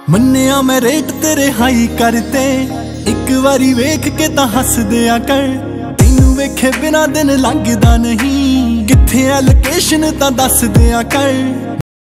मन्निया मैं रेट तेरे हाई करते, एक बारी वेख के तां हस दिया कर। तेनू वेखे बिना दिन लंघदा नहीं, कित्थे है लोकेशन तां दस दिया कर।